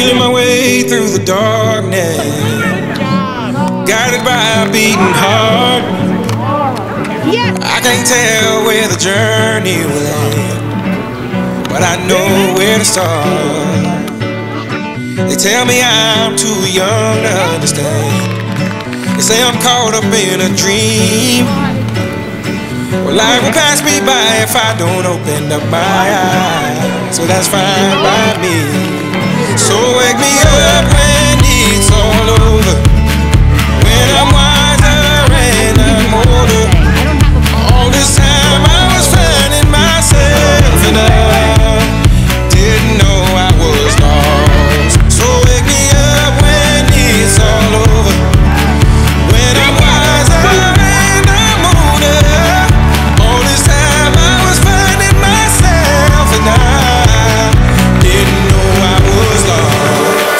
feeling my way through the darkness, guided by a beating heart. I can't tell where the journey will end, but I know where to start. They tell me I'm too young to understand. They say I'm caught up in a dream. Well, life will pass me by if I don't open up my eyes, so that's fine by me. So wake me up when it's all over, when I'm wiser and I'm older. All this time I was finding myself and I didn't know I was lost. So wake me up when it's all over, when I'm wiser and I'm older. All this time I was finding myself and I didn't know I was lost.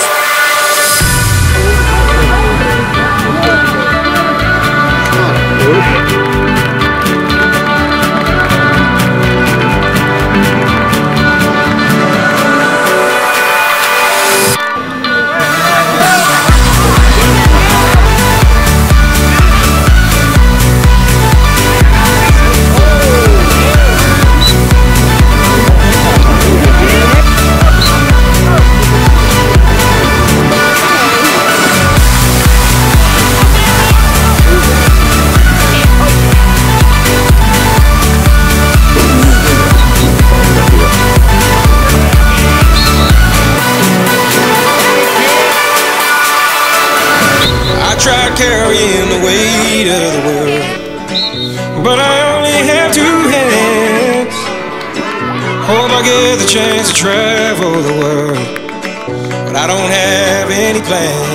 Tried carrying the weight of the world, but I only have two hands. Hope I get the chance to travel the world, but I don't have any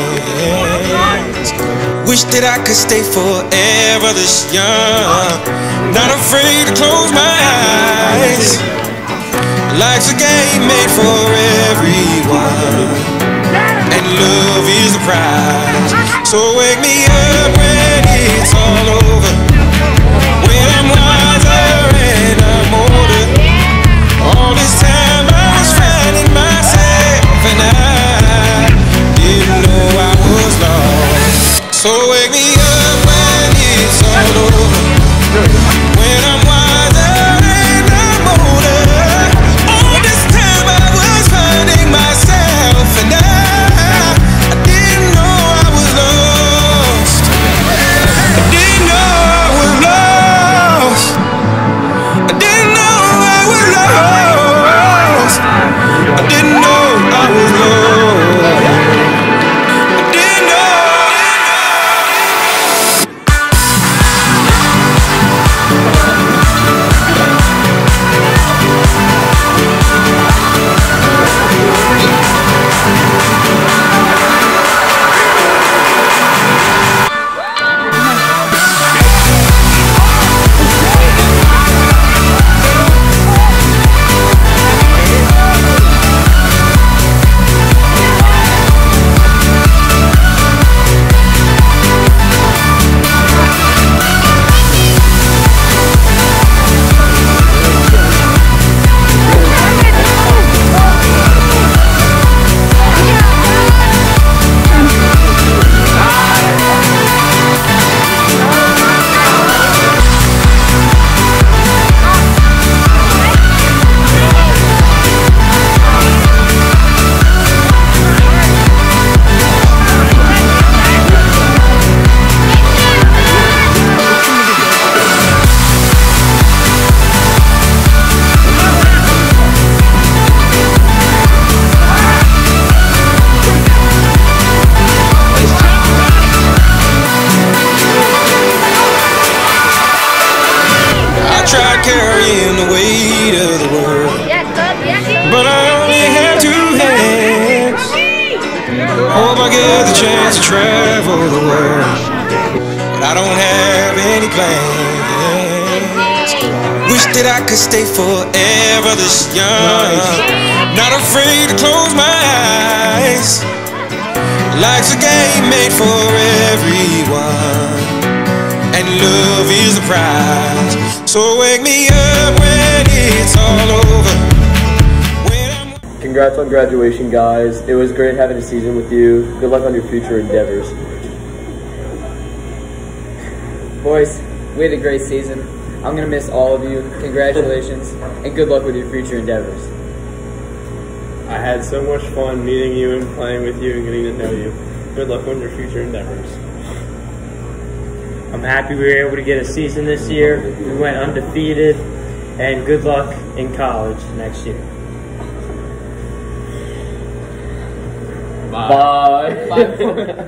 plans. Wish that I could stay forever this young, not afraid to close my eyes. Life's a game made for everyone, and love is the prize. So wake me up when it's all over, when I'm wiser and I'm older. All this time I was finding myself and I didn't know I was lost. So wake me up when it's all over, when I'm wiser and I'm older. All this time I was finding myself and I didn't know I was lost. I didn't know I was lost. I didn't know I was lost. I didn't know I was lost. I didn't know. Carrying the weight of the world, but I only have two hands. Hope I get the chance to travel the world, but I don't have any plans. Wish that I could stay forever this young, not afraid to close my eyes. Life's a game made for everyone, and love is the prize. So wake me up when it's all over. Congrats on graduation, guys. It was great having a season with you. Good luck on your future endeavors. Boys, we had a great season. I'm going to miss all of you. Congratulations, and good luck with your future endeavors. I had so much fun meeting you and playing with you and getting to know you. Good luck on your future endeavors. I'm happy we were able to get a season this year. We went undefeated, and good luck in college next year. Bye. Bye.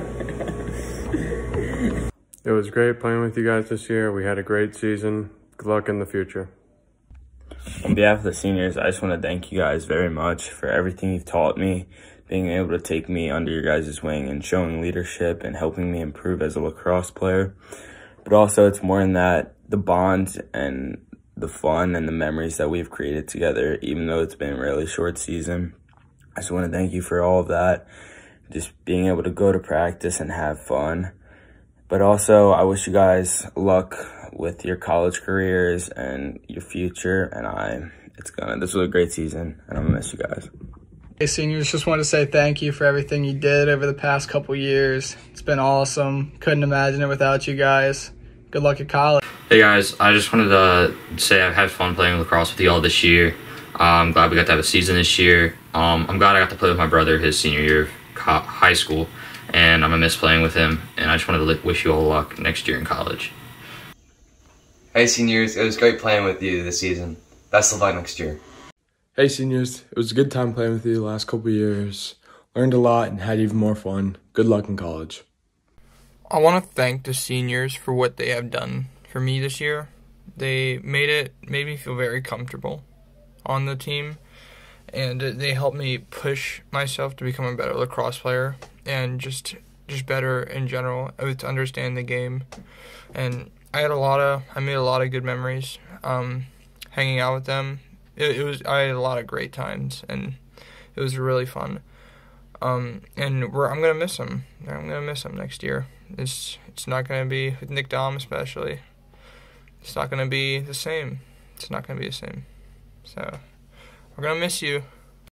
It was great playing with you guys this year. We had a great season. Good luck in the future. On behalf of the seniors, I just want to thank you guys very much for everything you've taught me, being able to take me under your guys' wing and showing leadership and helping me improve as a lacrosse player. But also, it's more than that, the bonds and the fun and the memories that we've created together, even though it's been a really short season. I just want to thank you for all of that, just being able to go to practice and have fun. But also, I wish you guys luck with your college careers and your future, and this was a great season, and I'm gonna miss you guys. Hey seniors, just want to say thank you for everything you did over the past couple years. It's been awesome. Couldn't imagine it without you guys. Good luck at college. Hey guys, I just wanted to say I've had fun playing lacrosse with you all this year. I'm glad we got to have a season this year. I'm glad I got to play with my brother his senior year of high school, and I'm gonna miss playing with him, and I just wanted to wish you all luck next year in college. Hey seniors, it was great playing with you this season. Best of luck next year. Hey seniors, it was a good time playing with you the last couple of years. Learned a lot and had even more fun. Good luck in college. I want to thank the seniors for what they have done for me this year. They made me feel very comfortable on the team, and they helped me push myself to become a better lacrosse player and just better in general to understand the game. And I made a lot of good memories hanging out with them. I had a lot of great times, and it was really fun. And I'm gonna miss him. I'm gonna miss him next year. It's not gonna be with Nick Dom especially. It's not gonna be the same. It's not gonna be the same. So we're gonna miss you.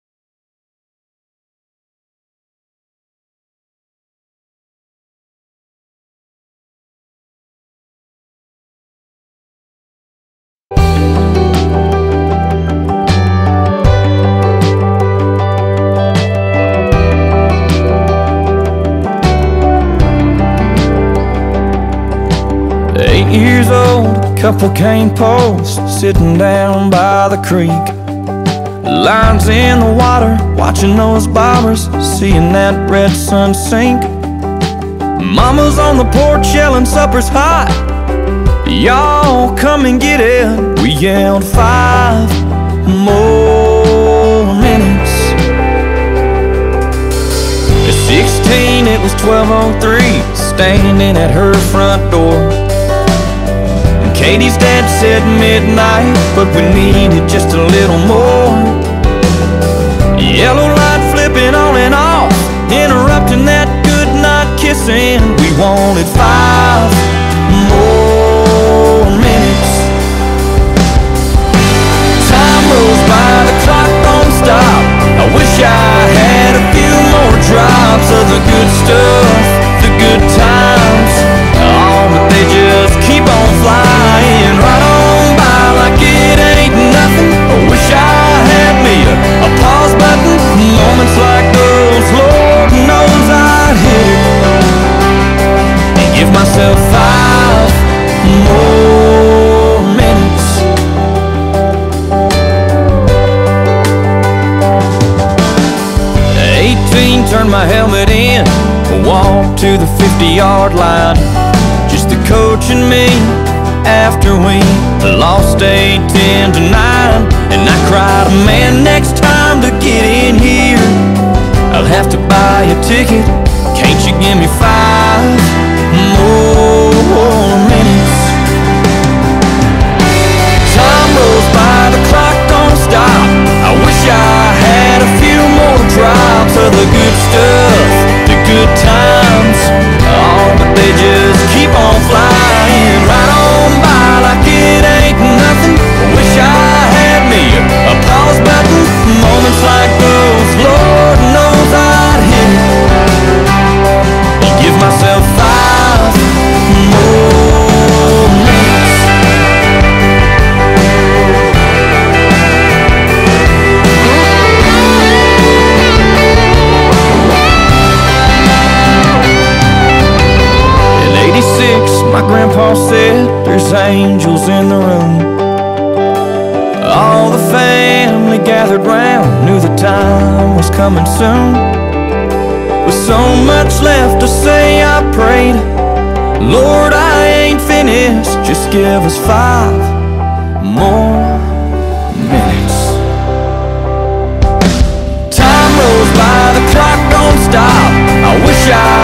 8 years old, couple cane posts sitting down by the creek. Lines in the water, watching those bobbers, seeing that red sun sink. Mama's on the porch yelling supper's hot, y'all come and get it. We yelled 5 more minutes. At 16 it was 12:03, standing at her front door. Katie's dad said midnight, but we needed just a little more. Yellow light flipping on and off, interrupting that goodnight kissing. We wanted 5 more minutes. Time rolls by, the clock don't stop. I wish I had a few more drops of the good stuff, the good times. Oh, but they just keep on flying right on by like it ain't nothing. I wish I had me a pause button. Moments like those, Lord knows I'd hit it and give myself 5 more minutes. At 18, turned my helmet in, walked to the 50-yard line. Just the coach and me after we lost 10-9. And I cried, man, next time to get in here I'll have to buy a ticket. Can't you give me 5 more minutes? Time rolls by, the clock don't stop. I wish I had a few more drops of the good stuff, the good times. Oh, but they just keep on flying right on by like it ain't nothing. I wish I had me a pause button. Moments like those, said, there's angels in the room. All the family gathered round, knew the time was coming soon. With so much left to say, I prayed, Lord, I ain't finished, just give us 5 more minutes. Time rolls by, the clock don't stop. I wish I